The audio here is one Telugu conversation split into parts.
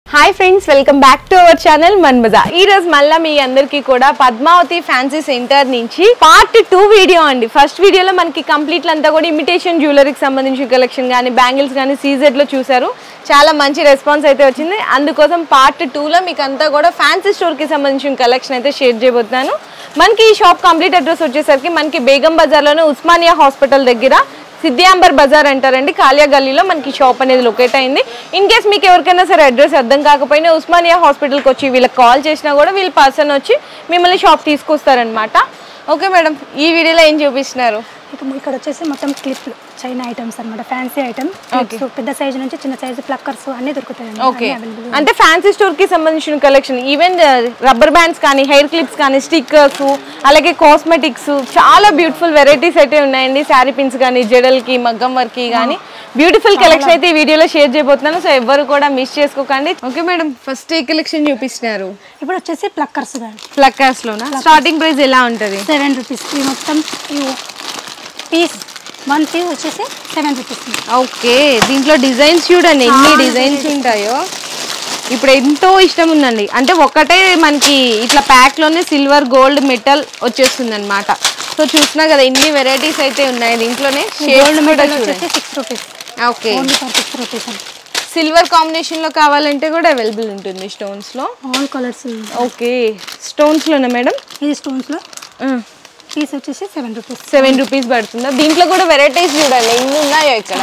Hi friends, welcome back to our channel Mana Bazaar. ఈ రోజు మళ్ళీ మీ అందరికీ కూడా పద్మావతి ఫ్యాన్సీ సెంటర్ నుంచి పార్ట్ 2 వీడియో అండి. ఫస్ట్ వీడియోలో మనకి కంప్లీట్ అంతా కూడా ఇమిటేషన్ జ్యువెలరీకి సంబంధించిన కలెక్షన్ కానీ బ్యాంగిల్స్ కానీ సీజెడ్ లో చూసారు. చాలా మంచి రెస్పాన్స్ అయితే వచ్చింది. అందుకోసం పార్ట్ 2లో మీకు అంతా కూడా ఫ్యాన్సీ స్టోర్ కి సంబంధించిన కలెక్షన్ అయితే షేర్ చేయబోతున్నాను. మనకి ఈ షాప్ కంప్లీట్ అడ్రస్ వచ్చేసరికి మనకి బేగం బజార్లోనే ఉస్మానియా హాస్పిటల్ దగ్గర సిద్ధియాంబర్ బజార్ అంటారండి. కాలియా గల్లీలో మనకి షాప్ అనేది లొకేట్ అయింది. ఇన్ కేస్ మీకు ఎవరికైనా సరే అడ్రస్ అర్థం కాకపోయినా ఉస్మానియా హాస్పిటల్కి వచ్చి వీళ్ళకి కాల్ చేసినా కూడా వీళ్ళ పర్సన్ వచ్చి మిమ్మల్ని షాప్ తీసుకొస్తారనమాట. ఓకే మేడం, ఈ వీడియోలో ఏం చూపిస్తున్నారు? ఇక్కడ వచ్చేసి మొత్తం క్లిప్ చైనా ఐటమ్స్ అన్నమాట, ఫ్యాన్సీ ఐటమ్. పెద్ద సైజ్ నుంచి చిన్న సైజు ప్లక్కర్స్ అన్ని దొరుకుతాయి. ఓకే, అంటే ఫ్యాన్సీ స్టోర్ కి సంబంధించిన కలెక్షన్, ఈవెన్ రబ్బర్ బ్యాండ్స్ కానీ, హెయిర్ క్లిప్స్ కానీ, స్టిక్కర్స్, అలాగే కాస్మెటిక్స్, చాలా బ్యూటిఫుల్ వెరైటీస్ అయితే ఉన్నాయండి. శారీ పిన్స్ కానీ, జడల్కి, మగ్గం వర్క్ కి కానీ బ్యూటిఫుల్ కలెక్షన్ అయితే ఈ వీడియోలో షేర్ చేయబోతున్నాను. సో ఎవరు కూడా మిస్ చేసుకోకండి. ఓకే మేడం, ఫస్ట్ ఏ కలెక్షన్ చూపిస్తున్నారు? ఇప్పుడు వచ్చేసి ప్లక్కర్స్. ప్లక్కర్స్ లోనా స్టార్టింగ్ ప్రైస్ ఎలా ఉంటుంది? 7 రూపీస్ మొత్తం పీస్. 1 పీస్ వచ్చేసి 7 రూపీస్. ఓకే, దీంట్లో డిజైన్స్ చూడండి ఎన్ని డిజైన్స్ ఉంటాయో. ఇప్పుడు ఎంతో ఇష్టం ఉందండి, అంటే ఒకటే మనకి ఇట్లా ప్యాక్ లోనే సిల్వర్, గోల్డ్, మెటల్ వచ్చేస్తుంది అనమాట. సో చూసినా కదా ఎన్ని వెరైటీస్ అయితే ఉన్నాయి దీంట్లోనే. గోల్డ్ మెటల్ వచ్చేసి 6 rupees. Okay, 6 rupees. Silver combination లో కావాలంటే కూడా అవైలబుల్ ఉంటుంది స్టోన్స్ లో, ఆల్ కలర్స్. ఓకే, స్టోన్స్ లోనా మేడం? ఇది స్టోన్స్ లో పీస్ వచ్చేసి 7 రూపీస్. 7 రూపీస్ పడుతుందా? దీంట్లో కూడా వెరైటీస్ చూడండి ఎన్ని ఉన్నాయో ఇక్కడ.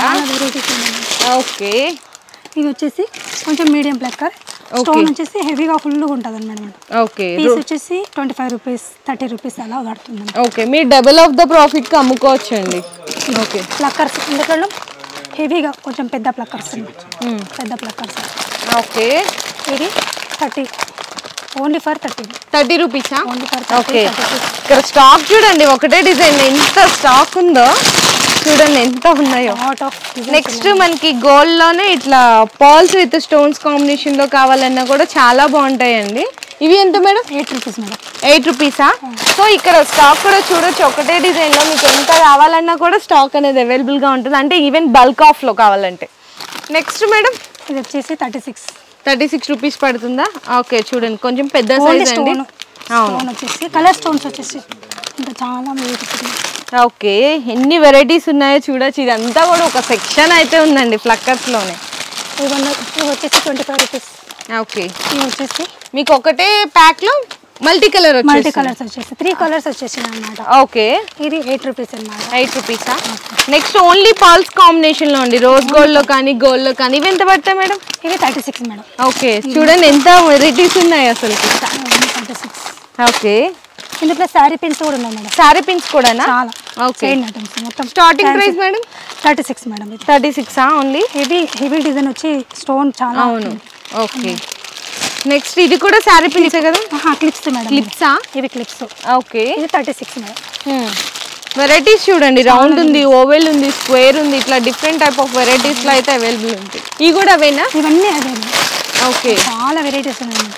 ఓకే, ఇది వచ్చేసి కొంచెం మీడియం ప్లక్కర్. స్టోన్ వచ్చేసి హెవీగా ఫుల్గా ఉంటుంది అనమాట. ఓకే, పీస్ వచ్చేసి 25 రూపీస్, 30 రూపీస్ అలా పడుతుంది. ఓకే, మీరు డబుల్ ఆఫ్ ద ప్రాఫిట్ కి అమ్ముకోవచ్చు అండి. ఓకే, ప్లక్కర్స్ ఇందులో హెవీగా కొంచెం పెద్ద ప్లక్కర్స్, పెద్ద ప్లక్కర్స్. ఓకే, ఇది 30, ఓన్లీ ఫర్ 30 రూపీసా? ఓకే, ఇక్కడ స్టాక్ చూడండి, ఒకటే డిజైన్ ఎంత స్టాక్ ఉందో చూడండి, ఎంత ఉన్నాయో. నెక్స్ట్ మనకి గోల్డ్ లోనే ఇట్లా పాల్స్ విత్ స్టోన్స్ కాంబినేషన్ లో కావాలన్నా కూడా చాలా బాగుంటాయండి. ఇవి ఎంత మేడం? 8 rupees madam. 8 రూపీసా? సో ఇక్కడ స్టాక్ కూడా చూడొచ్చు, ఒకటే డిజైన్ లో మీకు ఎంత కావాలన్నా కూడా స్టాక్ అనేది అవైలబుల్ గా ఉంటుంది, అంటే ఈవెన్ బల్క్ ఆఫ్ లో కావాలంటే. నెక్స్ట్ మేడం, ఇది వచ్చేసి 36 రూపీస్ పడుతుందా? ఓకే, చూడండి కొంచెం పెద్ద సైజ్ అండి. అవును, వచ్చేసి కలర్ స్టోన్స్ వచ్చేసి ఇంకా చాలా బ్యూటిఫుల్. ఓకే, ఎన్ని వెరైటీస్ ఉన్నాయో చూడొచ్చు. ఇదంతా కూడా ఒక సెక్షన్ అయితే ఉందండి ప్లక్కర్స్ లోనే. ఇవి వచ్చేసి 25 రూపీస్. ఓకే, ఇవి వచ్చేసి మీకు ఒకటే ప్యాక్ లో మల్టీ కలర్స్ వచ్చేసి 3 కలర్స్ వచ్చేసి అన్నమాట. ఓకే, ఇది 8 రూపీస్ అన్నమాట. 8 రూపీసా? నెక్స్ట్ ఓన్లీ పాల్స్ కాంబినేషన్ లో అండి, రోజ్ గోల్డ్ లో కానీ, గోల్డ్ లో కానీ. ఇవి ఎంత పడతాయి మేడం? ఇవి 36 మేడం. ఓకే, చూడండి ఎంత వెరైటీస్ ఉన్నాయి అసలు. 36. ఓకే, ఇందులో శారీ పిన్స్ కూడా ఉన్నాయి మేడం. శారీ పిన్స్ కూడానా? చాలా. ఓకే, మొత్తం starting price madam 36 madam. 36 only. Heavy design వచ్చి స్టోన్ చాలా. అవును, ఓకే. నెక్స్ట్ ఇది కూడా శారీ పిన్సే కదా? Clips madam. క్లిప్సా? ఇవి క్లిప్స్. ఓకే, ఇది 36 మేడం. వెరైటీస్ చూడండి, రౌండ్ ఉంది, ఓవెల్ ఉంది, స్క్వేర్ ఉంది, ఇట్లా డిఫరెంట్ టైప్ ఆఫ్ వెరైటీస్ లో అయితే అవైలబుల్ ఉంటాయి. ఇవి కూడా అవేనా? ఇవన్నీ అవే. ఓకే, చాలా వెరైటీస్ ఉన్నాయి.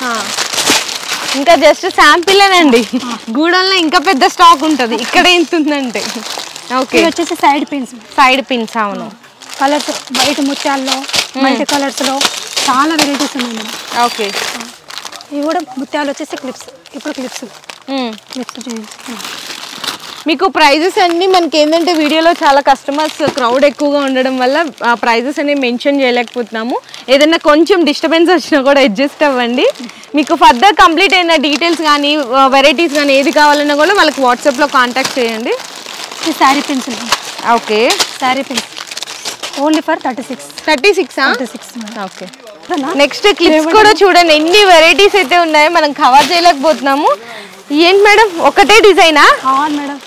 ఇంకా జస్ట్ శాంపిల్ అనండి, గూడెంలో ఇంకా పెద్ద స్టాక్ ఉంటుంది. ఇక్కడ ఎంత ఉందంటే. ఓకే, వచ్చేసి సైడ్ పిన్స్. అవును, కలర్స్ వైట్ ముత్యాల్లో, మల్టీ కలర్స్ లో చాలా వెరైటీస్ ఉన్నాయి మేడం. ఓకే, ఇవి కూడా ముత్యాలు వచ్చేసి క్లిప్స్. ఇప్పుడు క్లిప్స్ మీకు ప్రైజెస్ అన్ని మనకి ఏంటంటే వీడియోలో చాలా కస్టమర్స్ క్రౌడ్ ఎక్కువగా ఉండడం వల్ల ఆ ప్రైజెస్ అనేవి మెన్షన్ చేయలేకపోతున్నాము. ఏదైనా కొంచెం డిస్టర్బెన్స్ వచ్చినా కూడా అడ్జస్ట్ అవ్వండి. మీకు ఫర్దర్ కంప్లీట్ అయిన డీటెయిల్స్ కానీ, వెరైటీస్ కానీ ఏది కావాలన్నా కూడా వాళ్ళకి వాట్సాప్లో కాంటాక్ట్ చేయండి. ఈ sari pins. Okay, sari pins only for 36. 36. Okay, next clips కూడా చూడండి ఎన్ని వెరైటీస్ అయితే ఉన్నాయో, మనం కవర్ చేయలేకపోతున్నాము. ఏంటి మేడం, ఒకటే డిజైనా? మేడం.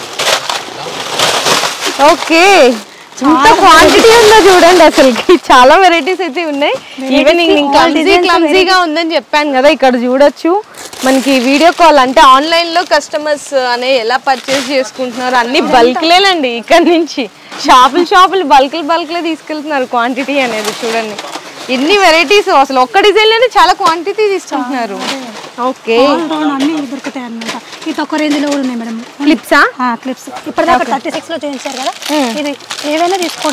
ఓకే, ఇంత క్వాంటిటీ ఉందో చూడండి, అసలుకి చాలా వెరైటీస్ అయితే ఉన్నాయి. ఈవెన్ క్లమ్జీగా ఉందని చెప్పాను కదా, ఇక్కడ చూడొచ్చు. మనకి వీడియో కాల్ అంటే ఆన్లైన్ లో కస్టమర్స్ అనే ఎలా పర్చేస్ చేసుకుంటున్నారు, అన్ని బల్క్లేనండి. ఇక్కడ నుంచి షాపులు బల్క్లే తీసుకెళ్తున్నారు. క్వాంటిటీ అనేది చూడండి ఎన్ని వెరైటీస్, అసలు ఒక్క డిజైన్ లోనే చాలా క్వాంటిటీ తీసుకుంటున్నారు. ఓకే, అన్ని దొరుకుతాయి అన్నమాట. ఈ తక్కువ రేంజ్ లో కూడా ఉన్నాయి మేడం. క్లిప్సా? క్లిప్స్ ఇప్పటిదాకా 36 లో చూపించారు కదా, ఇది ఏవైనా తీసుకోండి.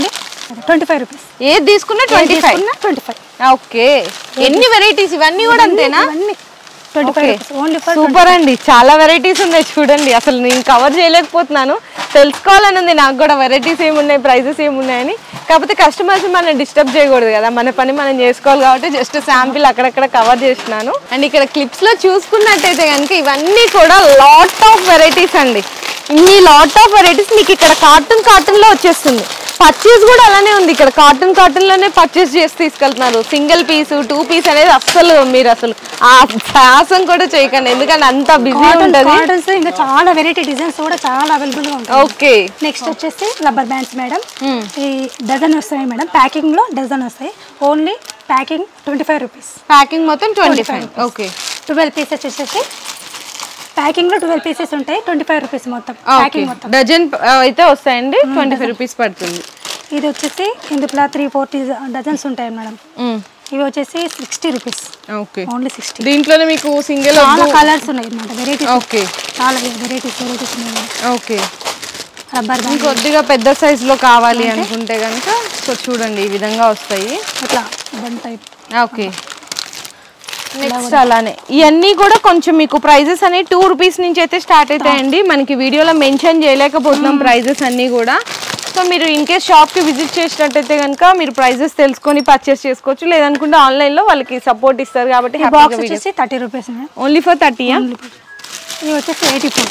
25 రూపీస్. ఏది తీసుకున్నా 25. ఓకే, ఎన్ని వెరైటీస్ ఇవన్నీ కూడా అంతేనా? 25 రూపీస్ ఓన్లీ ఫర్. సూపర్ అండి, చాలా వెరైటీస్ ఉన్నాయి చూడండి. అసలు నేను కవర్ చేయలేకపోతున్నాను, తెలుసుకోవాలని ఉంది నాకు కూడా వెరైటీస్ ఏమున్నాయి, ప్రైజెస్ ఏమున్నాయని. కాకపోతే కస్టమర్స్ మనం డిస్టర్బ్ చేయకూడదు కదా, మన పని మనం చేసుకోవాలి కాబట్టి జస్ట్ శాంపిల్ అక్కడక్కడ కవర్ చేస్తున్నాను. అండ్ ఇక్కడ క్లిప్స్ లో చూసుకున్నట్టయితే కనుక ఇవన్నీ కూడా లాట్ ఆఫ్ వెరైటీస్ అండి. ఇన్ని లాట్ ఆఫ్ వెరైటీస్ మీకు ఇక్కడ కార్టూన్ లో వచ్చేస్తుంది. పర్చేస్ కూడా అలానే ఉంది, ఇక్కడ కార్టూన్ లోనే పర్చేస్ చేసి తీసుకెళ్తున్నారు. సింగిల్ పీస్ 2 పీస్ అనేది అస్సలు మీరు అసలు ఆ సాహసం కూడా చేయకండి, ఎందుకంటే అంత బిజీ ఉంటుంది. ఇంకా చాలా వెరైటీ డిజైన్స్ కూడా చాలా అవైలబుల్ గా ఉంటాయి. ఓకే, నెక్స్ట్ వచ్చేసి రబ్బర్ బ్యాండ్స్ మేడం. ఈ డజన్ వస్తాయి మేడం, ప్యాకింగ్ లో డజన్ వస్తాయి. Only packing 25 rupees. ప్యాకింగ్ మొత్తం 25. ఓకే, 12 పీసెస్ వచ్చేసి ప్యాకింగ్ లో 12 పీసెస్ ఉంటాయి. 25 రూపీస్ మొత్తం ప్యాకింగ్ మొత్తం. డజన్ అయితే వస్తాయండి, 25 రూపీస్ పడుతుంది. ఇది వచ్చేసి ఇందులో 3-4 డజన్స్ ఉంటాయి మేడం. ఇవి వచ్చేసి 60 రూపీస్. Okay, only 60. దీంట్లోనే మీకు సింగిల్ చాలా కలర్స్ ఉన్నాయి అన్నమాట, వెరైటీస్. ఓకే, చాలా వెరైటీస్ ఉన్నాయి. ఓకే, రబ్బర్ బ్యాండ్ కొద్దిగా పెద్ద సైజ్ లో కావాలి అనుకుంటే కనుక సో చూడండి ఈ విధంగా వస్తాయి ఇట్లా బన్ టైప్. ఓకే, నెక్స్ట్ అలానే ఇవన్నీ కూడా కొంచెం మీకు ప్రైజెస్ అనేవి 2 రూపీస్ నుంచి అయితే స్టార్ట్ అవుతాయండి. మనకి వీడియోలో మెన్షన్ చేయలేకపోతున్నాం ప్రైజెస్ అన్నీ కూడా. సో మీరు ఇన్ కేస్ షాప్కి విజిట్ చేసినట్టయితే కనుక మీరు ప్రైజెస్ తెలుసుకొని పర్చేస్ చేసుకోవచ్చు, లేదనుకుంటే ఆన్లైన్లో వాళ్ళకి సపోర్ట్ ఇస్తారు కాబట్టి. బాక్స్ వచ్చేసి 30 రూపీస్. Only for 30. ఇది వచ్చేసి 84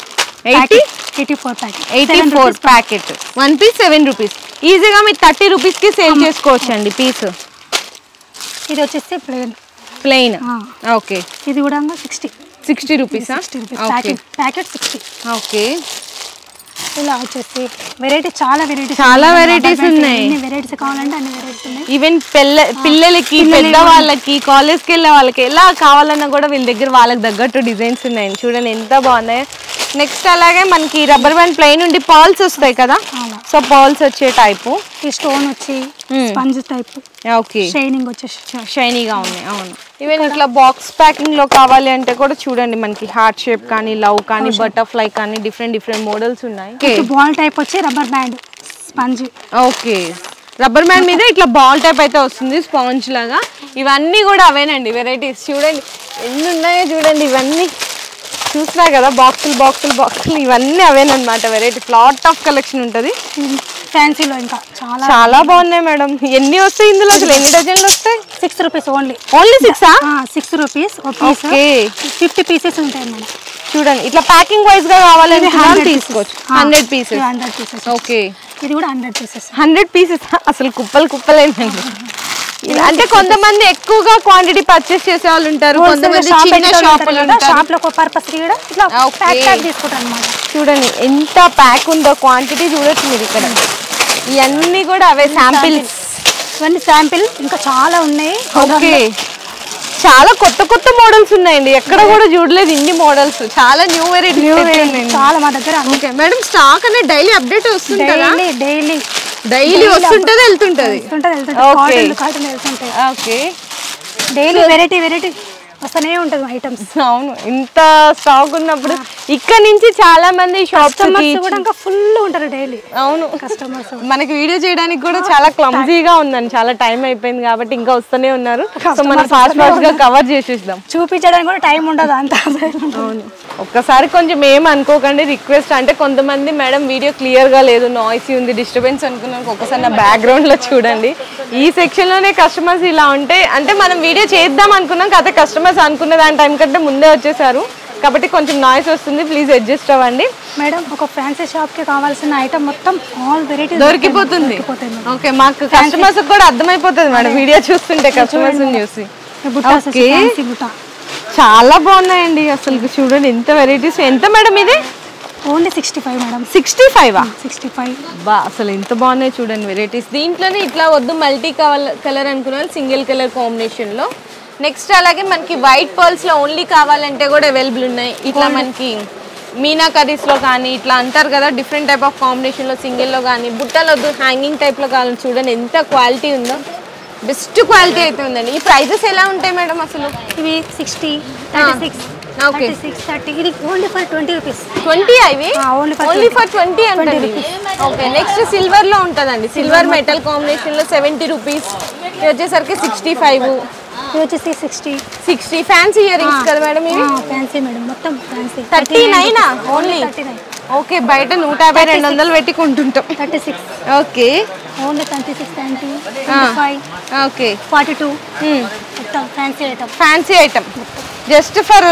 ప్యాకెట్. 1 piece 7 rupees. ఈజీగా మీరు 30 రూపీస్కి సేల్ చేసుకోవచ్చు అండి పీస్. ఇది వచ్చేసి ప్లెయిన్. ఓకే, ఇది కూడా 60 రూపీస్. ప్యాకెట్ 60. ఓకే, ఇలా వచ్చేసి వెరైటీ చాలా వెరైటీస్ ఉన్నాయి. ఎన్ని వెరైటీస్ కావాలంటే అన్ని వెరైటీస్ ఉన్నాయి. ఈవెన్ పిల్లలకి పెద్దవాళ్ళకి కాలేజ్కి వెళ్ళే వాళ్ళకి ఎలా కావాలన్నా కూడా వీళ్ళ దగ్గర వాళ్ళకి తగ్గట్టు డిజైన్స్ ఉన్నాయి చూడండి ఎంత బాగున్నాయి. నెక్స్ట్ అలాగే మనకి రబ్బర్ బ్యాండ్ ప్లెయిన్ ఉండి పాల్స్ వస్తాయి కదా, సో పాల్స్ వచ్చే టైపు. ఈ స్టోన్ వచ్చి స్పంజ్ టైప్. ఓకే, షైనింగ్ వచ్చేసి షైనీగా ఉన్నాయి. అవును, ఈవెన్ ఇట్లా బాక్స్ ప్యాకింగ్ లో కావాలి అంటే కూడా చూడండి మనకి హార్ట్ షేప్ కానీ లవ్ కానీ బటర్ఫ్లై కానీ డిఫరెంట్ మోడల్స్ ఉన్నాయి. బాల్ టైప్ వచ్చి rubber band sponge. Okay, rubber band మీద ఇట్లా బాల్ టైప్ అయితే వస్తుంది స్పాంజ్ లాగా. ఇవన్నీ కూడా అవేనండి వెరైటీస్. చూడండి ఎన్ని ఉన్నాయో చూడండి, ఇవన్నీ చూస్తున్నారు కదా బాక్సులు ఇవన్నీ అవేనమాట వెరైటీస్. లాట్ ఆఫ్ కలెక్షన్ ఉంటుంది ఫ్యాన్సీలో. ఇంకా చాలా బాగున్నాయి మేడం. ఎన్ని వస్తాయి ఇందులో, అసలు ఎన్ని డజన్లు వస్తాయి? 6 రూపీస్ ఓన్లీ 6 రూపీస్. 50 పీసెస్ ఉంటాయి మేడం. చూడండి ఇట్లా ప్యాకింగ్ వైజ్ గా కావాలంటే తీసుకోవచ్చు. 100 పీసెస్. ఓకే, ఇది కూడా 100 పీసెస్. 100 పీసెస్ అసలు కుప్పలేనండి. అంటే కొంతమంది ఎక్కువగా క్వాంటిటీ పర్చేస్ చేసే వాళ్ళు ఉంటారు, కొంతమంది చిన్న షాపులు షాప్ లో పర్పస్ కూడా ఇట్లా ప్యాక్ తీసుకుంటారు అన్నమాట. చూడండి ఎంత ప్యాక్ ఉందో, క్వాంటిటీ చూడొచ్చు మీరు ఇక్కడ. ఇవన్నీ కూడా అవే శాంపిల్స్. ఇవన్నీ శాంపిల్, ఇంకా చాలా ఉన్నాయి. ఓకే, చాలా కొత్త మోడల్స్ ఉన్నాయండి, ఎక్కడ కూడా చూడలేదు ఇన్ని మోడల్స్. చాలా న్యూ వెరైటీస్ చాలా మా దగ్గర. ఓకే మేడం, స్టాక్ అనేది డైలీ అప్డేట్ వస్తుంది కదా? డైలీ వస్తుంటది వెళ్తుంటది. ఓకే, డైలీ వెరైటీ వస్తూనే ఉంటుంది ఐటమ్స్. అవును, ఇంత స్టాక్ ఉన్నప్పుడు ఇక్కడ నుంచి చాలా మంది షాప్స్ కూడా ఇంకా ఫుల్ ఉంటారు డైలీ. అవును, కస్టమర్స్. మనకి వీడియో చేయడానికి కూడా చాలా క్లమ్జీగా ఉందని, చాలా టైం అయిపోయింది కాబట్టి ఇంకా వస్తూనే ఉన్నారు. సో మనం ఫాస్ట్ గా కవర్ చేసేద్దాం. చూపించడానికి కూడా టైం ఉండదు అంత. అవును, ఒక్కసారి కొంచెం ఏం అనుకోకండి, రిక్వెస్ట్. అంటే కొంతమంది మేడం వీడియో క్లియర్ గా లేదు, నాయిసీ ఉంది, డిస్టర్బెన్స్ అనుకున్నాను. ఒకసారి నా బ్యాక్గ్రౌండ్ లో చూడండి. ఈ సెక్షన్ లోనే కస్టమర్స్ ఇలా ఉంటే, అంటే మనం వీడియో చేద్దాం అనుకున్నాం కదా, కస్టమర్స్ అనుకున్న దాని టైం కంటే ముందే వచ్చేసారు కాబట్టి కొంచెం నాయిస్ వస్తుంది, ప్లీజ్ అడ్జస్ట్ అవ్వండి. మేడం ఒక ఫ్యాన్సీ షాప్ కి కావాల్సిన ఐటమ్ మొత్తం ఆల్ వెరైటీస్ దొరికిపోతుంది. ఓకే, మాకు కస్టమర్స్ కూడా అర్థమైపోతుంది మేడం వీడియో చూస్తుంటే, కస్టమర్స్ చూసి. చాలా బాగున్నాయండి అసలు, చూడండి ఎంత వెరైటీస్. ఎంత మేడం ఇది? Only 65 madam. 65 బా, అసలు ఎంత బాగున్నాయి చూడండి వెరైటీస్. దీంట్లోనే ఇట్లా వద్దు మల్టీ కలర్ అనుకున్నాను, సింగిల్ కలర్ కాంబినేషన్ లో. నెక్స్ట్ అలాగే మనకి వైట్ పర్ల్స్ లో ఓన్లీ కావాలంటే కూడా అవైలబుల్ ఉన్నాయి. ఇట్లా మనకి మీనా కర్రీస్ లో కానీ ఇట్లా అంటారు కదా, డిఫరెంట్ టైప్ ఆఫ్ కాంబినేషన్ లో సింగిల్ లో కానీ, బుట్టలు వద్దు హ్యాంగింగ్ టైప్ లో కావాలని చూడండి ఎంత క్వాలిటీ ఉందో, బెస్ట్ క్వాలిటీ అయితే ఉందండి. ఈ ప్రైజెస్ ఎలా ఉంటాయి మేడం అసలు? ఇవి 60, 36, ఓకే 36, 30. ఇది ఓన్లీ ఫర్ 20 రూపీస్. 20 ఇవి ఓన్లీ ఫర్ 20 అంటండి. ఓకే నెక్స్ట్ సిల్వర్ లో ఉంటదండి. సిల్వర్ మెటల్ కాంబినేషన్ లో 70 రూపీస్. ఇది వచ్చేసరికి 65. ఇది వచ్చేసి 60 ఫ్యాన్సీ ఇయర్ రింగ్స్ కదా మేడం ఇవి? ఫ్యాన్సీ మేడం, మొత్తం ఫ్యాన్సీ. 39 ఓన్లీ. 39. ఓకే బయట 150 200 పెట్టి కొంటుంటాం. 36. Okay only 36, 30, 25, okay 42. మొత్తం fancy item just for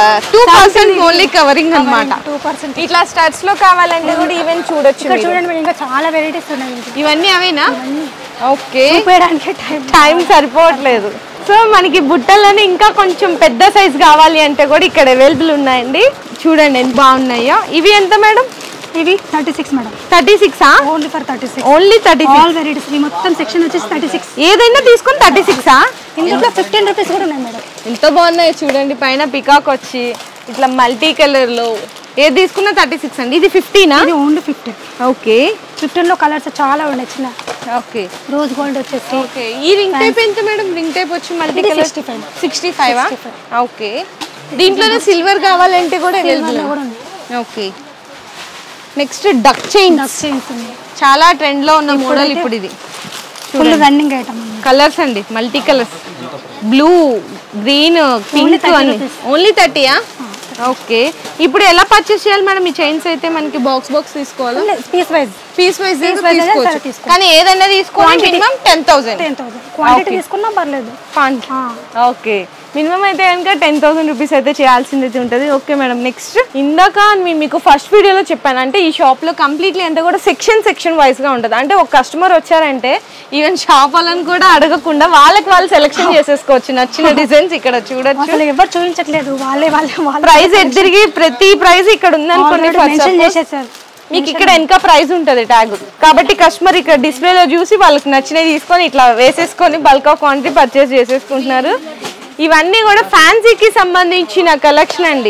2% only covering అన్నమాట. 2%. ఇట్లా స్టడ్స్ లో కావాలంటే కూడా ఈవెన్ చూడొచ్చు. ఇక్కడ చూడండి మేడం, ఇంకా చాలా వెరైటీస్ ఉన్నాయి. ఇవన్నీ అవేనా? ఓకే చూపించడానికి టైం సరిపోవట్లేదు. సో మనకి బుట్టల్లోనే ఇంకా కొంచెం పెద్ద సైజ్ కావాలి అంటే కూడా ఇక్కడ అవైలబుల్ ఉన్నాయండి. చూడండి ఎంత బాగున్నాయో. ఇవి ఎంత మేడం? ఇవి 36 madam. 36 only for 36. Only 36. All varieties. ఈ మొత్తం సెక్షన్ వచ్చేసి 36. ఏదైనా తీసుకొని 36 ఇందులో 15 రూపీస్ కూడా ఉన్నాయి మేడం. ఎంత బాగున్నాయో చూడండి. పైన పికాక్ వచ్చి ఇట్లా మల్టీ కలర్ లో ఏది తీసుకున్నా 36 అండి. ఇది 15 ఇది ఓన్లీ 15. ఓకే 15 లో కలర్స్ చాలా ఉన్నాయి. చిన్న ఓకే రోజ్ గోల్డ్ వచ్చేసి. ఓకే ఈ రింగ్ టైప్ ఎంత మేడం? రింగ్ టైప్ వచ్చి మల్టీ కలర్ 65. ఓకే దీంట్లోనే సిల్వర్ కావాలంటే కూడా అవైలబుల్. ఓకే నెక్స్ట్ డక్ చైన్స్. చాలా ట్రెండ్ లో ఉన్న మోడల్ ఇప్పుడు ఇది. Full running item. కలర్స్ అండి multi colours, blue, green, pink అన్ని. ఓన్లీ 30. ఓకే ఇప్పుడు ఎలా పర్చేస్ చేయాలి మేడం ఈ చైన్స్? అయితే మనకి బాక్స్ తీసుకోవాలి. పీస్ వైజ్ తీసుకోవచ్చు. కానీ ఏదైనా తీసుకోవాలి మినిమం 10,000 క్వాంటిటీ తీసుకున్నా పర్లేదు. ఓకే మినిమం అయితే కనుక 10,000 రూపీస్ అయితే చేయాల్సింది అయితే ఉంటుంది. ఓకే మేడం నెక్స్ట్ ఇందాక మీకు ఫస్ట్ వీడియోలో చెప్పాను, అంటే ఈ షాప్లో కంప్లీట్లీ అంతా కూడా సెక్షన్ వైజ్గా ఉంటుంది. అంటే ఒక కస్టమర్ వచ్చారంటే ఈవెన్ షాప్ వాళ్ళని కూడా అడగకుండా వాళ్ళు సెలెక్షన్ చేసేసుకోవచ్చు నచ్చిన డిజైన్స్. ఇక్కడ చూడొచ్చు ఎవరు చూపించట్లేదు, వాళ్ళే ప్రైస్ ఎదురిగి ప్రతి ప్రైస్ ఇక్కడ ఉందనుకోండి. మీకు ఇక్కడ వెనక ప్రైస్ ఉంటుంది ట్యాగ్, కాబట్టి కస్టమర్ ఇక్కడ డిస్ప్లేలో చూసి వాళ్ళకి నచ్చినవి తీసుకొని ఇట్లా వేసేసుకొని బల్క్ ఆఫ్ క్వాంటిటీ పర్చేస్ చేసేసుకుంటున్నారు. ఇవన్నీ కూడా ఫ్యాన్సీకి సంబంధించిన కలెక్షన్ అండి.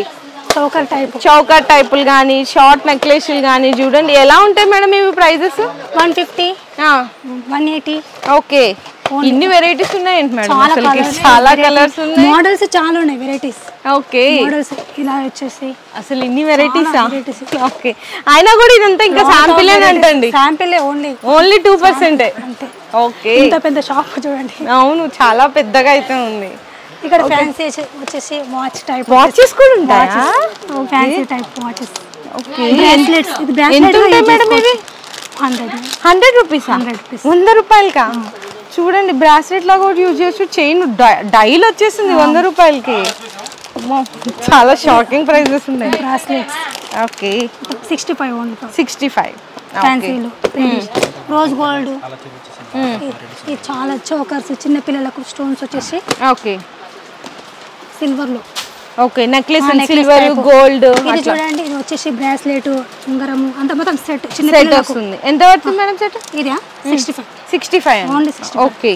చౌకర్ టైపులు కానీ షార్ట్ నెక్లెస్లు కానీ చూడండి ఎలా ఉంటాయి మేడం ఇవి ప్రైజెస్? 150, 180. ఓకే ఇన్ని వెరైటీస్ ఉన్నాయండి మేడం? చాలా కలర్స్ ఉన్నాయి, మోడల్స్ చాలా ఉన్నాయి, వెరైటీస్. ఓకే మోడల్స్ ఇలా వచ్చేసి అసలు ఇన్ని వెరైటీస్. ఓకే అయినా కూడా ఇదంతా ఇంకా శాంపిల్ అంటండి. Sample only 2%. ఓకే ఇంత పెద్ద షాప్ చూడండి. అవును చాలా పెద్దగా అయితే ఉంది. ఇక్కడ ఫ్యాన్సీ వచ్చేసి వాచ్ టైప్ వాచెస్ కూడా ఉంటాయా? Fancy type watches. Okay bracelets. ఇది ఎంత ఉంటాయి మేడం ఇవి? 100 రూపీస్. 100 రూపాయలకా? చూడండి బ్రాస్లెట్ లాగా కూడా యూజ్ చేయొచ్చు. చైన్ డైల్ వచ్చేసింది 100 రూపాయలకి. చాలా షాకింగ్ ప్రైజెస్ ఉన్నాయి బ్రాస్లెట్స్. Okay 65 only. 65 ఫ్యాన్సీలో రోజ్ గోల్డ్. ఇది చాలా చోకర్స్ చిన్న పిల్లలకు. స్టోన్స్ వచ్చేసి ఓకే సిల్వర్ లో. Okay necklace silver gold. ఇది చూడండి ఇది వచ్చేసి బ్రాస్లెట్ ఉంగరం అంత మొత్తం సెట్ చిన్న సెట్ వస్తుంది. ఎంత పడుతుంది మేడం సెట్? ఇది 65 ఓన్లీ 65. ఓకే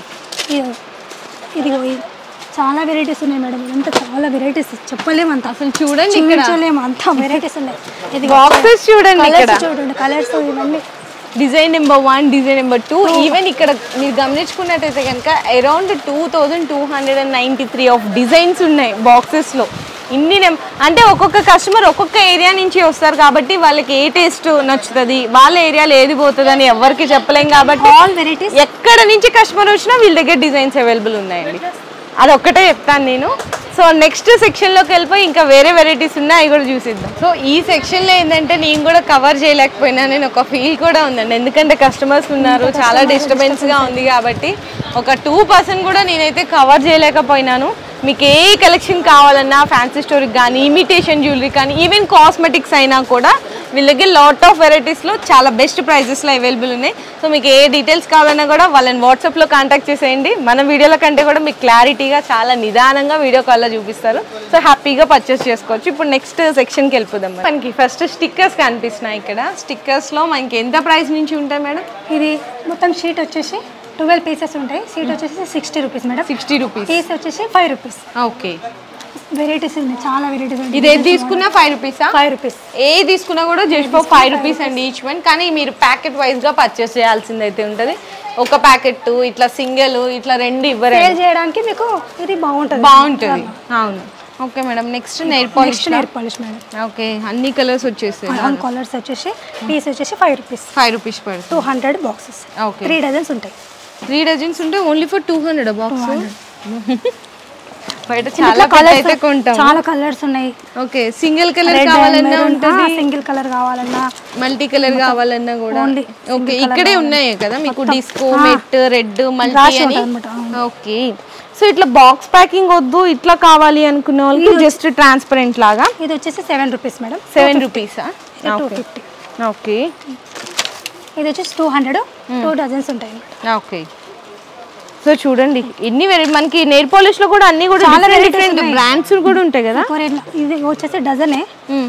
ఇది చాలా వెరైటీస్ ఉన్నాయి మేడం. ఇదంతా చాలా వెరైటీస్ చెప్పలేము అంత. అసలు చూడండి ఇక్కడ అంత వెరైటీస్ ఉన్నాయి. ఇది బాక్సెస్ చూడండి ఇక్కడ చూడండి కలర్స్ ఇవన్నీ. Design number 1, design number 2. Even ఇక్కడ మీరు గమనించుకున్నట్టయితే కనుక అరౌండ్ 2293 ఆఫ్ డిజైన్స్ ఉన్నాయి బాక్సెస్ లో. ఇన్ని అంటే ఒక్కొక్క కస్టమర్ ఒక్కొక్క ఏరియా నుంచి వస్తారు కాబట్టి వాళ్ళకి ఏ టేస్ట్ నచ్చుతుంది, వాళ్ళ ఏరియాలో ఏది పోతుంది అని ఎవరికి చెప్పలేం. కాబట్టి ఆల్ వెరైటీస్ ఎక్కడ నుంచి కస్టమర్ వచ్చినా వీళ్ళ దగ్గర డిజైన్స్ అవైలబుల్ ఉన్నాయండి. అదొక్కటే చెప్తాను నేను. సో నెక్స్ట్ సెక్షన్లోకి వెళ్ళిపోయి ఇంకా వేరే వెరైటీస్ ఉన్నాయి, అవి కూడా చూసిద్దాం. సో ఈ సెక్షన్లో ఏంటంటే నేను కూడా కవర్ చేయలేకపోయినా నేను ఒక ఫీల్ కూడా ఉందండి. ఎందుకంటే కస్టమర్స్ ఉన్నారు, చాలా డిస్టర్బెన్స్గా ఉంది కాబట్టి ఒక 2% కూడా నేనైతే కవర్ చేయలేకపోయినాను. మీకు ఏ కలెక్షన్ కావాలన్నా ఫ్యాన్సీ స్టోర్కి కానీ ఇమిటేషన్ జ్యువెలరీ కానీ ఈవెన్ కాస్మెటిక్స్ అయినా కూడా వీళ్ళ దగ్గర లాట్ ఆఫ్ వెరైటీస్లో చాలా బెస్ట్ ప్రైజెస్లో అవైలబుల్ ఉన్నాయి. సో మీకు ఏ డీటెయిల్స్ కావాలన్నా కూడా వాళ్ళని వాట్సాప్లో కాంటాక్ట్ చేసేయండి. మన వీడియోల కంటే కూడా మీకు క్లారిటీగా చాలా నిదానంగా వీడియో కాల్లో చూపిస్తారు. సో హ్యాపీగా పర్చేస్ చేసుకోవచ్చు. ఇప్పుడు నెక్స్ట్ సెక్షన్కి వెళ్ళిపోదాం. మనకి ఫస్ట్ స్టిక్కర్స్ కనిపిస్తున్నాయి. ఇక్కడ స్టిక్కర్స్లో మనకి ఎంత ప్రైస్ నుంచి ఉంటాయి మేడం? ఇది మొత్తం షీట్ వచ్చేసి 12 పీసెస్ ఉంటాయి. సీట్ వచ్చేసి 60 రూపీస్ మేడం. 60 రూపీస్. పీస్ వచ్చేసి 5 రూపీస్. ఓకే వెరైటీస్ ఉన్నాయి, చాలా వెరైటీస్ ఉన్నాయి. ఇది ఏది తీసుకున్నా 5 రూపీసా? 5 రూపీస్. ఏ తీసుకున్నా కూడా జస్ట్ ఫర్ 5 రూపీస్ అండి ఈచ్ వన్. కానీ మీరు ప్యాకెట్ వైజ్గా పర్చేస్ చేయాల్సింది అయితే ఉంటుంది. ఒక ప్యాకెట్ ఇట్లా సింగిల్ ఇట్లా 2 ఇవ్వరు. సేల్ చేయడానికి మీకు ఇది బాగుంటుంది. అవును okay madam. Next nail polish. Nail polish madam. Okay, అన్ని కలర్స్ వచ్చేస్తాయి. అన్ని కలర్స్ వచ్చేసి పీస్ వచ్చేసి 5 రూపీస్. 5 రూపీస్ పడుతుంది. 200 బాక్సెస్. ఓకే, 3 డజన్స్ ఉంటాయి. 3 డజన్స్ ఉంటే ఓన్లీ ఫర్ 200 బాక్స్. బయట చాలా కలర్స్ అయితే కొంటాం. చాలా కలర్స్ ఉన్నాయి. ఓకే, సింగిల్ కలర్ కావాలన్నా ఉంటుంది, సింగిల్ కలర్ కావాలన్నా, మల్టీ కలర్ కావాలన్నా కూడా. ఓకే, ఇక్కడే ఉన్నాయి కదా మీకు డిస్కో, మెట్, రెడ్, మల్టీ అని. ఓకే, సో ఇట్లా బాక్స్ ప్యాకింగ్ వద్దు, ఇట్లా కావాలి అనుకునే వాళ్ళకి జస్ట్ ట్రాన్స్పరెంట్ లాగా. ఇది వచ్చేసి 7 రూపీస్ మేడం. 7 రూపీసా? 250. ఓకే, ఇది వచ్చేసి 200. 2 డజన్స్ ఉంటాయి. ఓకే, సో చూడండి ఎన్ని మనకి నెయిల్ పాలిష్ లో కూడా అన్ని కూడా చాలా డిఫరెంట్ బ్రాండ్స్ కూడా ఉంటాయి కదా. ఇది వచ్చేసి డజనే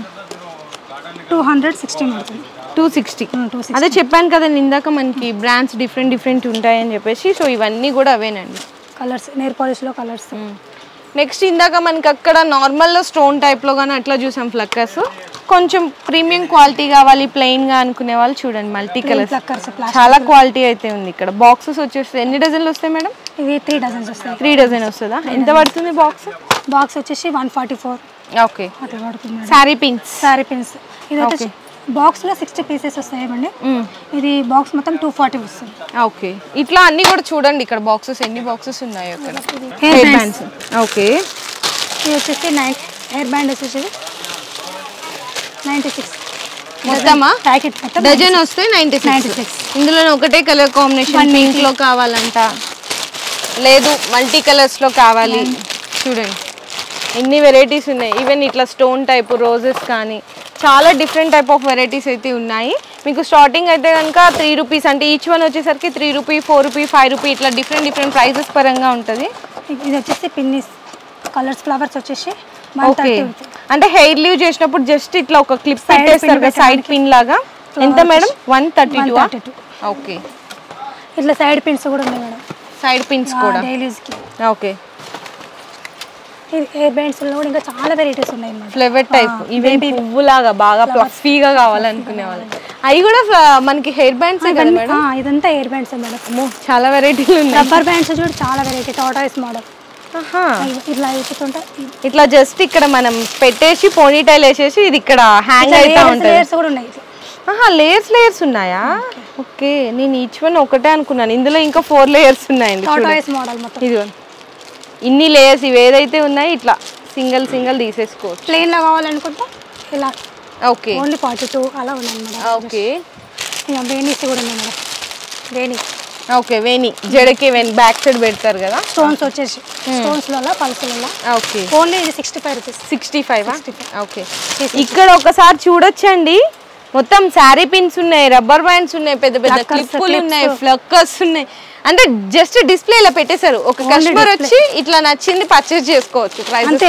260 పడుతుంది. 260. అదే చెప్పాను కదా ఇందాక మనకి బ్రాండ్స్ డిఫరెంట్ ఉంటాయని చెప్పేసి. సో ఇవన్నీ కూడా అవేనండి కలర్స్, నెయిల్ పాలిష్ లో కలర్స్. నెక్స్ట్ ఇందాక మనకి అక్కడ నార్మల్ లో స్టోన్ టైప్ లో గానీ అట్లా చూసాం ఫ్లక్కర్స్. కొంచెం ప్రీమియం క్వాలిటీ కావాలి ప్లెయిన్ గా అనుకునే వాళ్ళు చూడండి మల్టీ కలర్స్, చాలా క్వాలిటీ అయితే ఉంది ఇక్కడ. బాక్సెస్ వచ్చేసి ఎన్ని డజన్లు వస్తాయి మేడం? ఇవి 3 డజన్స్ వస్తాయి. 3 డజన్ వస్తుందా? ఎంత పడుతుంది బాక్స్? బాక్స్ వచ్చేసి 144. ఓకే, అట్లా పడుతుంది. సారీ పిన్స్. ఇది వచ్చేసి బాక్స్ లో 60 పీసెస్ వస్తాయండి. ఇది బాక్స్ మొత్తం 240 వస్తుంది. ఓకే, ఇట్లా అన్ని కూడా చూడండి ఇక్కడ బాక్సెస్ ఎన్ని బాక్సెస్ ఉన్నాయో ఇక్కడ. Hair bands. ఓకే, ఇది వచ్చేసి హెయిర్ బ్యాండ్ వచ్చేసి 96 మొత్తమా? ప్యాకెట్ మొత్తం డజన్ వస్తే 96. ఇందులో ఒకటే కలర్ కాంబినేషన్ పింక్ లో కావాలంట, లేదు మల్టీ కలర్స్ లో కావాలి. చూడండి ఎన్ని వెరైటీస్ ఉన్నాయి. ఈవెన్ ఇట్లా స్టోన్ టైప్ రోజెస్ కానీ చాలా డిఫరెంట్ టైప్ ఆఫ్ వెరైటీస్ అయితే ఉన్నాయి. మీకు స్టార్టింగ్ అయితే కనుక 3 రూపీస్, అంటే ఈచ్ వన్ వచ్చేసరికి 3 రూపీ, 4 రూపీ, 5 రూపీ ఇట్లా డిఫరెంట్ ప్రైజెస్ పరంగా ఉంటుంది. ఇది వచ్చేసి పిన్నిస్ కలర్స్ ఫ్లవర్స్ వచ్చేసి. ఓకే, అంటే హెయిర్ లీవ్ చేసినప్పుడు జస్ట్ ఇట్లా ఒక క్లిప్ పెట్టేస్తారు కదా సైడ్ పిన్ లాగా. ఎంత మేడం? 132. ఓకే, ఇట్లా సైడ్ పిన్స్ కూడా ఉన్నాయి మేడం. సైడ్ పిన్స్ కూడా డైలీ యూస్ కి. ఓకే, ఇది హెయిర్ బ్యాండ్స్ లో కూడా ఇంకా చాలా వెరైటీస్ ఉన్నాయి మేడం. ఫ్లేవర్ టైప్, ఇవి పువ్వులాగా బాగా ఫ్లఫీగా కావాలనుకునే వాళ్ళు అవి కూడా మనకి హెయిర్ బ్యాండ్స్ కదా మేడం? ఇదంతా హెయిర్ బ్యాండ్స్ మేడం. చాలా వెరైటీలు ఉన్నాయి. రబ్బర్ బ్యాండ్స్ కూడా చాలా వెరైటీ, టాటాయిస్ మోడల్. ఇట్లా అయిపోతుంటా, ఇట్లా జస్ట్ ఇక్కడ మనం పెట్టేసి పోనీ టైల్ వేసేసి ఇది ఇక్కడ హ్యాంగ్ అవుతా ఉంటుంది. లేయర్స్ కూడా ఉన్నాయి. లేయర్స్ ఉన్నాయా? ఓకే, నేను ఈచ్ వన్ ఒకటే అనుకున్నాను. ఇందులో ఇంకా 4 లేయర్స్ ఉన్నాయండి. టాటాయిస్ మోడల్ మొత్తం. ఇది ఇన్ని లేయర్స్ ఇవి ఏదైతే ఉన్నాయి ఇట్లా సింగిల్ తీసేసుకోవచ్చు. ప్లెయిన్ లా కావాలనుకుంటా ఇలా. ఓకే, ఓన్లీ 42 అలా ఉన్నాయి మేడం. ఓకే, ఇక వేణీస్ కూడా ఉన్నాయి మేడం. వేణి. ఓకే, వేణి జడకి బ్యాక్ సైడ్ పెడతారు కదా. స్టోన్స్ వచ్చేసి స్టోన్స్ లో పల్సులలో. ఓకే, ఓన్లీ ఇది 65 రూపీస్. 65. ఓకే, ఇక్కడ ఒకసారి చూడొచ్చండి మొత్తం శారీ పిన్స్ ఉన్నాయి, రబ్బర్ బ్యాండ్స్ ఉన్నాయి, పెద్ద క్లిప్పులు ఉన్నాయి, ఫ్లక్కర్స్ ఉన్నాయి. అంటే జస్ట్ డిస్ప్లే ఇలా పెట్టేశారు. ఒక కస్టమర్ వచ్చి ఇట్లా నచ్చింది పర్చేస్ చేసుకోవచ్చు.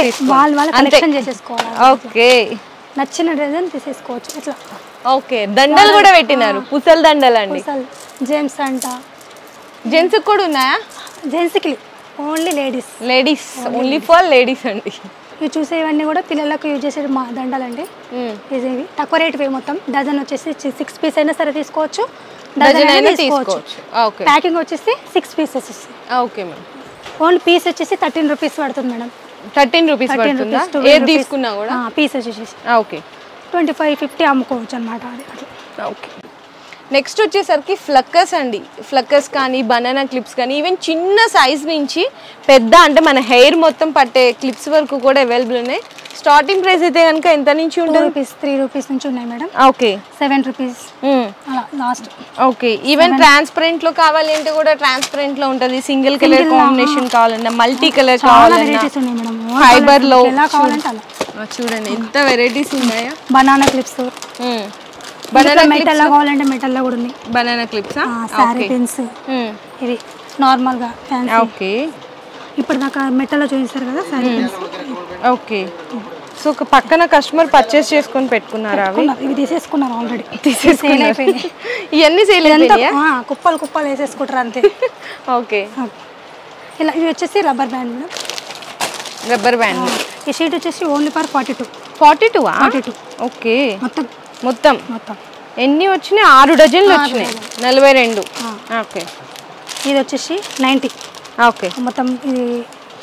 ఓకే, నచ్చిన డిజైన్ తీసేసుకోవచ్చు ఇట్లా. ఓకే, దండలు కూడా పెట్టినారు, పుసల దండలు అండి. జెంట్స్ అంట. జెంట్స్ కూడా ఉన్నాయా? జెంట్స్ కి only ladies only for ladies అండి. ఇవి చూసేవన్నీ కూడా పిల్లలకు యూజ్ చేసే దండలండి. ఇవి తక్కువ రేట్ మొత్తం. డజన్ వచ్చేసి 6 పీస్ అయినా సరే తీసుకోవచ్చు, డజన్ అయినా తీసుకోవచ్చు. ఓకే, ప్యాకింగ్ వచ్చేసి 6 పీసెస్ వస్తాయి. Okay madam. ఓన్లీ పీస్ వచ్చేసి 13 రూపీస్ పడుతుంది మేడం. 13 రూపీస్ పడుతుందా? ఏది తీసుకున్నా కూడా పీస్ వచ్చేసి. ఓకే, 25-50 అమ్ముకోవచ్చు అన్నమాట. ఓకే, నెక్స్ట్ వచ్చేసరికి ఫ్లక్కర్స్ అండి. ఫ్లక్కర్స్ కానీ బనానా క్లిప్స్ కానీ ఈవెన్ చిన్న సైజ్ నుంచి పెద్ద అంటే మన హెయిర్ మొత్తం పట్టే క్లిప్స్ వరకు కూడా అవైలబుల్ ఉన్నాయి. స్టార్టింగ్ ప్రైస్ అయితే కనుక ఎంత నుంచి ఉంటుంది? 3 రూపీస్ నుంచి ఉన్నాయి మేడం. ఓకే, 7 రూపీస్ అలా లాస్ట్. ఓకే, ఈవెన్ ట్రాన్స్పరెంట్ లో కావాలి అంటే కూడా ట్రాన్స్పరెంట్ లో ఉంటుంది. సింగిల్ కలర్ కాంబినేషన్ కావాలన్నా, మల్టీ కలర్ కావాలన్నా, ఫైబర్ లో చూడండి ఎంత వెరైటీస్ ఉన్నాయా. బనానా క్లిప్స్, మెటల్ లో కావాలంటే మెటల్ లో కూడా ఉన్నాయి. బనానా క్లిప్స్, సారీ పిన్స్ ఇవి నార్మల్ గా ఫ్యాన్సీ. ఓకే, ఇప్పుడు దాకా మెటల్ లో చూపిస్తారు కదా సారీ పిన్స్. ఓకే, సో ఒక పక్కన కస్టమర్ పర్చేస్ చేసుకొని పెట్టుకున్నారా? ఇవి తీసేసుకున్నారు ఆల్రెడీ. ఇవన్నీ సేల్ అయిపోయినాయా? కుప్పలు వేసేసుకుంటారు అంతే. ఓకే, ఇలా ఇవి వచ్చేసి rubber band madam. Rubber band. ఈ షీట్ వచ్చేసి ఓన్లీ ఫర్ 42. 42. ఓకే, మొత్తం ఎన్ని వచ్చినాయి? 6 డజన్లు వచ్చినాయి. 42. ఓకే, ఇది వచ్చేసి 90. ఓకే, మొత్తం ఇది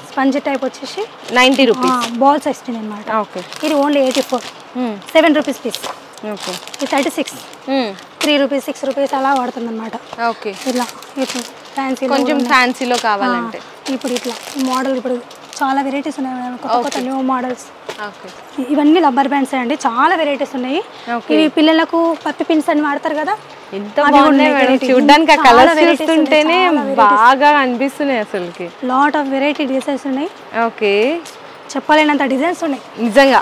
స్పంజ్ టైప్ వచ్చేసి 90 రూపీస్ బాల్స్ వస్తుంది అనమాట. ఓకే. ఇది ఓన్లీ 84, 7 రూపీస్ పీస్. ఓకే. ఇది 36, 3 రూపీస్, 6 రూపీస్ అలా పడుతుంది అనమాట. ఓకే. ఇట్లా ఇప్పుడు ఫ్యాన్సీ కొంచెం ఫ్యాన్సీలో కావాలంటే ఇప్పుడు ఇట్లా మోడల్ ఇప్పుడు చాలా వెరైటీస్ ఉన్నాయి మేడం, కొత్త కొత్త న్యూ మోడల్స్. ఓకే. ఇవన్నీ రబ్బర్ బ్యాండ్స్ అండి, చాలా వెరైటీస్ ఉన్నాయి. ఇవి పిల్లలకు పప్పి పిన్స్ అని వాడతారు కదా, ఎంత బాగున్నాయి మేడం చూడడానికి. ఆ కలర్స్ చూస్తుంటేనే బాగా అనిపిస్తున్నాయి అసలుకి. లాట్ ఆఫ్ వెరైటీ డిజైన్స్ ఉన్నాయి. ఓకే. చెప్పలేనంత డిజైన్స్ ఉన్నాయి నిజంగా.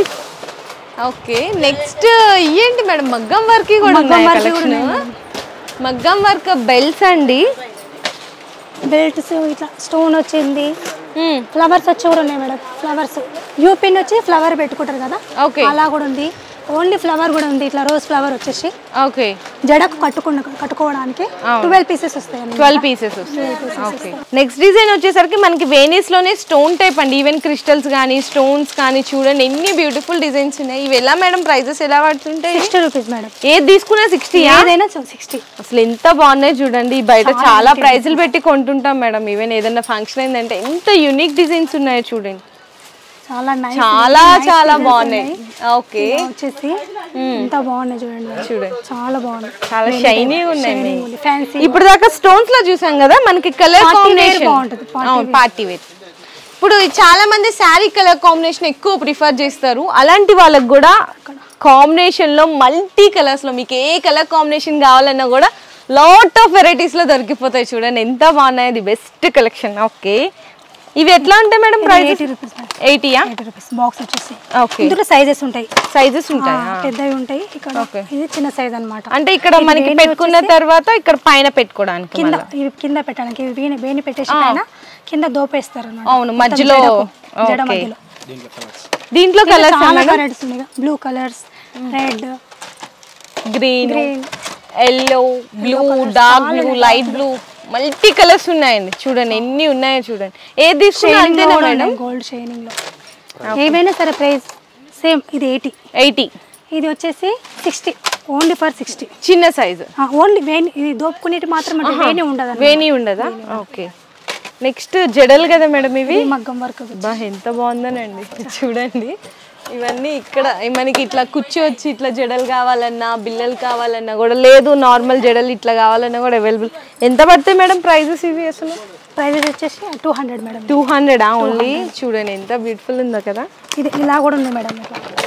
ఓకే. నెక్స్ట్ ఏంటి మేడం మగ్గం వర్క్ కూడా ఉన్నాయి కలెక్షన్. మగ్గం వర్క్ బెల్ట్స్ అండి, బెల్ట్స్ ఇట్లా స్టోన్ వచ్చింది, ఫ్లవర్స్ వచ్చి కూడా ఉన్నాయి మేడం. ఫ్లవర్స్ యూపిన్ వచ్చి ఫ్లవర్ పెట్టుకుంటారు కదా, అలా కూడా ఉంది. ఓన్లీ ఫ్లవర్ కూడా ఉంది, ఇట్లా రోజ్ ఫ్లవర్ వచ్చేసి. ఓకే. జడకు కట్టుకోవడానికి 12 పీసెస్ వస్తాయి. 12 పీసెస్ వస్తాయి. ఓకే. నెక్స్ట్ డిజైన్ వచ్చేసరికి మనకి వేనీస్ లోనే స్టోన్ టైప్ అండి. ఈవెన్ క్రిస్టల్స్ కానీ స్టోన్స్ కానీ చూడండి ఎన్ని బ్యూటిఫుల్ డిజైన్స్ ఉన్నాయి. ఇవి ఎలా మేడం ప్రైజెస్ ఎలా పడుతుంటాయి? 60 రూపీస్ మేడం. ఏది తీసుకున్నా 60, ఏదైనా 60. అసలు ఎంత బాగున్నాయి చూడండి. బయట చాలా ప్రైజులు పెట్టి కొంటుంటాం మేడం. ఈవెన్ ఏదైనా ఫంక్షన్ అయిందంటే ఎంత యూనిక్ డిజైన్స్ ఉన్నాయో చూడండి. చాలా చాలా బాగున్నాయి. ఓకే. వచ్చేసి ఎంత బాగున్నాయి చూడండి, చాలా బాగున్నాయి, చాలా షైనీగా ఉన్నాయి. ఇప్పుడు దాకా స్టోన్స్ లో చూసాం కదా, మనకి కలర్ కాంబినేషన్ బాగుంటుంది, పార్టీ వేర్. ఇప్పుడు చాలా మంది శారీ కలర్ కాంబినేషన్ ఎక్కువ ప్రిఫర్ చేస్తారు. అలాంటి వాళ్ళకి కూడా కాంబినేషన్ లో మల్టీ కలర్స్ లో మీకు ఏ కలర్ కాంబినేషన్ కావాలన్నా కూడా లాట్ ఆఫ్ వెరైటీస్ లో దొరికిపోతాయి. చూడండి ఎంత బాగున్నాయి, అది బెస్ట్ కలెక్షన్. ఓకే. ఇవి ఎట్లా ఉంటాయి మేడం ప్రైస్? 80 రూపీస్. 80యా? 80 రూపీస్ బాక్స్ వచ్చేసి. ఓకే. ఇందులో సైజెస్ ఉంటాయి. సైజెస్ ఉంటాయి, పెద్దవి ఉంటాయి. ఇక్కడ ఇది చిన్న సైజ్ అన్నమాట. అంటే ఇక్కడ మనకి పెట్టుకున్న తర్వాత ఇక్కడ పైన పెట్టుకోవడానికి కింద పెట్టడానికి వేణి పెట్టేసి పైన కింద దోపేస్తారు అన్నమాట. అవును, మధ్యలో. జడ మధ్యలో. దీంట్లో కలర్స్ చాలా కలర్స్ ఉన్నాయి. Blue colours, red, green, yellow, blue, dark blue, light blue, multi colours ఉన్నాయండి. చూడండి ఎన్ని ఉన్నాయో చూడండి. ఏది తీసుకున్నా అంతేనా మేడం? గోల్డ్ షైనింగ్ లో ఏమైనా సరే ప్రైస్ సేమ్. ఇది 80. ఇది వచ్చేసి 60, ఓన్లీ ఫర్ 60. చిన్న సైజు. ఓన్లీ వేణి, ఇది దోపుకునేటి మాత్రం వేణి ఉండదు. వేణి ఉండదా? ఓకే. నెక్స్ట్ జడలు కదా మేడం ఇవి, మగ్గం వర్క్. బా ఎంత బాగుందనండి చూడండి. ఇవన్నీ ఇక్కడ మనకి ఇట్లా కుర్చీ వచ్చి ఇట్లా జడలు కావాలన్నా బిల్లలు కావాలన్నా కూడా, లేదు నార్మల్ జడలు ఇట్లా కావాలన్నా కూడా అవైలబుల్. ఎంత పడతాయి మేడం ప్రైజెస్ ఇవి? అసలు ప్రైజెస్ వచ్చేసి 200 మేడం. 200 ఓన్లీ. చూడండి ఎంత బ్యూటిఫుల్ ఉందో కదా. ఇది ఇలా కూడా ఉంది మేడం,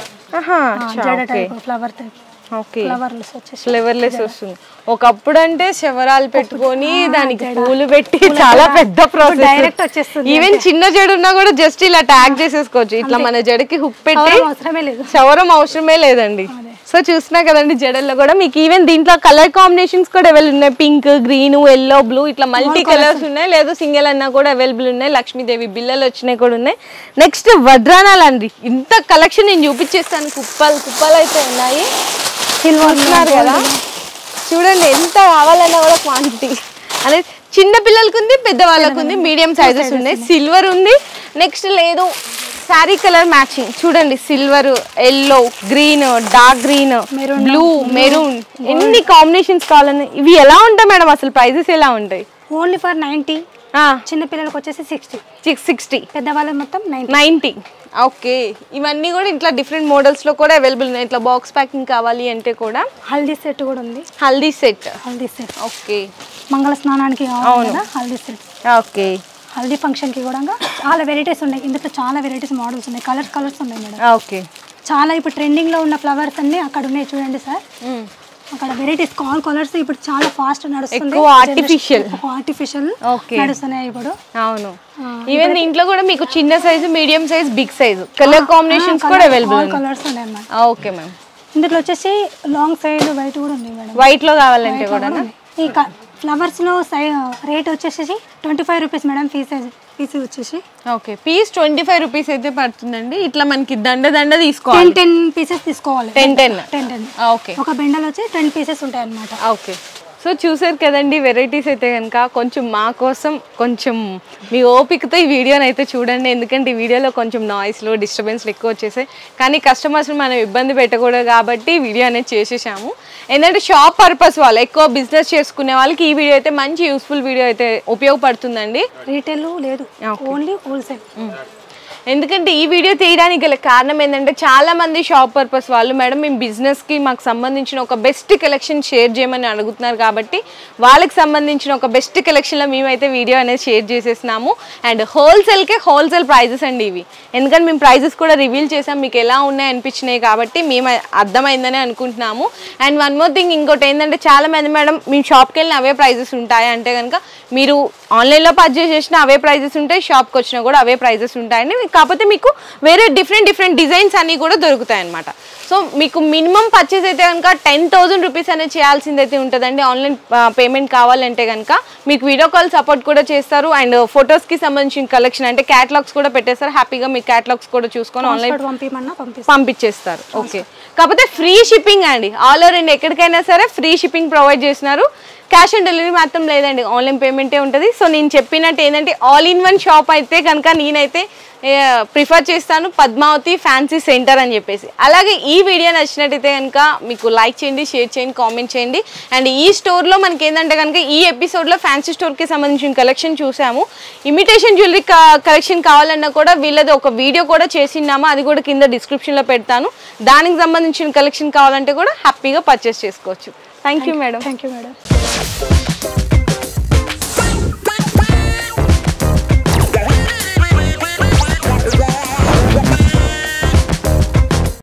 జడ టైప్, ఫ్లవర్ టైప్. ఓకే. ఫ్లవర్లెస్ వస్తుంది. ఒకప్పుడు అంటే శవరాలు పెట్టుకొని దానికి పూలు పెట్టి చాలా పెద్ద ప్రాసెస్. డైరెక్ట్ వచ్చేస్తుంది. ఈవెన్ చిన్న జడ ఉన్నా కూడా జస్ట్ ఇలా ట్యాగ్ చేసేసుకోవచ్చు. ఇట్లా మన జడకి హుక్ పెట్టి శవరం అవసరమే లేదండి. సో చూసినా కదండి జడల్లో కూడా మీకు ఈవెన్ దీంట్లో కలర్ కాంబినేషన్స్ కూడా అవైలబుల్ ఉన్నాయి. పింక్, గ్రీన్, ఎల్లో, బ్లూ ఇట్లా మల్టీ కలర్స్ ఉన్నాయి. లేదు సింగిల్ అన్నా కూడా అవైలబుల్ ఉన్నాయి. లక్ష్మీదేవి బిల్లలు వచ్చినాయి కూడా ఉన్నాయి. నెక్స్ట్ వడ్రానాలు అండి. ఇంత కలెక్షన్ నేను చూపించేస్తాను. కుప్పలు అయితే ఉన్నాయి. సిల్వర్ కదా చూడండి, ఎంత కావాలన్నా కూడా క్వాంటిటీ అనేది చిన్న పిల్లలకి ఉంది, పెద్దవాళ్ళకు ఉంది, మీడియం సైజెస్ ఉన్నాయి. సిల్వర్ ఉంది. నెక్స్ట్ లేదు శారీ కలర్ మ్యాచింగ్ చూడండి, silver, yellow, green, dark green, blue, maroon, ఎన్ని కాంబినేషన్స్ కావాలని. ఇవి ఎలా ఉంటాయి మేడం అసలు ప్రైజెస్ ఎలా ఉంటాయి? Only for 90. చిన్న పిల్లలకు వచ్చేసి 60. పెద్దవాళ్ళకి మొత్తం 90. ఓకే. ఇవన్నీ కూడా ఇట్లా డిఫరెంట్ మోడల్స్ లో కూడా అవైలబుల్ ఉన్నాయి. ఇట్లా బాక్స్ ప్యాకింగ్ కావాలి అంటే కూడా హల్దీ సెట్ కూడా ఉంది. హల్దీ సెట్. ఓకే. మంగళ స్నానానికి కావాలి కదా haldi set. Okay. Haldi function కి కూడా చాలా వెరైటీస్ ఉన్నాయి. ఇందులో చాలా వెరైటీస్ మోడల్స్ ఉన్నాయి. కలర్స్ ఉన్నాయి మేడం. ఓకే. చాలా ఇప్పుడు ట్రెండింగ్ లో ఉన్న ఫ్లవర్స్ అన్ని అక్కడ ఉన్నాయి చూడండి సార్. అక్కడ వెరైటీస్ కలర్స్ ఇప్పుడు చాలా ఫాస్ట్ నడుస్తుంది. ఆర్టిఫిషియల్ నడుస్తున్నాయి ఇప్పుడు. అవును. ఈవెన్ దీంట్లో కూడా మీకు చిన్న size, medium size, big size colour combinations కూడా అవైలబుల్. కలర్స్ ఉన్నాయి అన్నమాట. Okay ma'am. ఇందులో వచ్చేసి లాంగ్ సైడ్ వైట్ కూడా ఉంది మేడం. వైట్ లో కావాలంటే కూడా ఈ ఫ్లవర్స్ లో రేట్ వచ్చేసి 25 రూపీస్ మేడం. పీస్ వచ్చేసి ఓకే. పీస్ 25 రూపీస్ అయితే పడుతుందండి. ఇట్లా మనకి దండ తీసుకోవాలి. 10 పీసెస్ తీసుకోవాలి. 10. ఓకే. ఒక బెండల్ వచ్చి 10 పీసెస్ ఉంటాయి అన్నమాట. ఓకే. సో చూసారు కదండి వెరైటీస్ అయితే కనుక కొంచెం మా కోసం కొంచెం మీ ఓపికతో ఈ వీడియోని అయితే చూడండి. ఎందుకంటే ఈ వీడియోలో కొంచెం నాయిస్లో డిస్టర్బెన్స్లు ఎక్కువ వచ్చేసాయి. కానీ కస్టమర్స్ని మనం ఇబ్బంది పెట్టకూడదు కాబట్టి వీడియో అనేది చేసేసాము. ఏంటంటే షాప్ పర్పస్ వాళ్ళు ఎక్కువ బిజినెస్ చేసుకునే వాళ్ళకి ఈ వీడియో అయితే మంచి యూస్ఫుల్ వీడియో అయితే ఉపయోగపడుతుందండి. రీటైల్ లేదు, ఓన్లీ హోల్సేల్. ఎందుకంటే ఈ వీడియో తీయడానికి గల కారణం ఏంటంటే చాలా మంది షాప్ పర్పస్ వాళ్ళు మేడం మేము బిజినెస్కి మాకు సంబంధించిన ఒక బెస్ట్ కలెక్షన్ షేర్ చేయమని అడుగుతున్నారు కాబట్టి వాళ్ళకి సంబంధించిన ఒక బెస్ట్ కలెక్షన్లో మేమైతే వీడియో అనేది షేర్ చేసేసినాము. అండ్ హోల్సేల్కే హోల్సేల్ ప్రైజెస్ అండి ఇవి. ఎందుకంటే మేము ప్రైజెస్ కూడా రివీల్ చేసాం, మీకు ఎలా ఉన్నాయి అనిపించినాయి కాబట్టి మేము అర్థమైందని అనుకుంటున్నాము. అండ్ వన్ మోర్ థింగ్ ఇంకోటి ఏంటంటే చాలా మంది మేడం మేము షాప్కి వెళ్ళిన అవే ప్రైజెస్ ఉంటాయి అంటే కనుక మీరు ఆన్లైన్లో పర్చేస్ చేసిన అవే ప్రైజెస్ ఉంటాయి, షాప్కి వచ్చినా కూడా అవే ప్రైజెస్ ఉంటాయండి. కాకపోతే మీకు వేరే డిఫరెంట్ డిజైన్స్ అన్నీ కూడా దొరుకుతాయి అన్నమాట. సో మీకు మినిమం పర్చేస్ అయితే కనుక 10,000 రూపీస్ అనేది చేయాల్సింది అయితే ఉంటుందండి. ఆన్లైన్ పేమెంట్ కావాలంటే కనుక మీకు వీడియో కాల్ సపోర్ట్ కూడా చేస్తారు. అండ్ ఫొటోస్కి సంబంధించిన కలెక్షన్ అంటే క్యాటలాగ్స్ కూడా పెట్టేస్తారు. హ్యాపీగా మీ క్యాటలాగ్స్ కూడా చూసుకొని ఆన్లైన్ పంపించేస్తారు. ఓకే, కాకపోతే ఫ్రీ షిప్పింగ్ అండి. ఆల్ ఓవర్ ఇండియా ఎక్కడికైనా సరే ఫ్రీ షిప్పింగ్ ప్రొవైడ్ చేస్తున్నారు. క్యాష్ ఆన్ డెలివరీ మాత్రం లేదండి, ఆన్లైన్ పేమెంటే ఉంటుంది. సో నేను చెప్పినట్టు ఏంటంటే ఆల్ ఇన్ వన్ షాప్ అయితే కనుక నేనైతే ప్రిఫర్ చేస్తాను పద్మావతి ఫ్యాన్సీ సెంటర్ అని చెప్పేసి. అలాగే ఈ వీడియో నచ్చినట్టయితే కనుక మీకు లైక్ చేయండి, షేర్ చేయండి, కామెంట్ చేయండి. అండ్ ఈ స్టోర్లో మనకి ఏంటంటే కనుక ఈ ఎపిసోడ్లో ఫ్యాన్సీ స్టోర్కి సంబంధించిన కలెక్షన్ చూసాము. ఇమిటేషన్ జ్యువెలరీ కలెక్షన్ కావాలన్నా కూడా వీళ్ళది ఒక వీడియో కూడా చేసినాము, అది కూడా కింద డిస్క్రిప్షన్లో పెడతాను. దానికి సంబంధించిన కలెక్షన్ కావాలంటే కూడా హ్యాపీగా పర్చేస్ చేసుకోవచ్చు. Thank you madam. Thank you madam.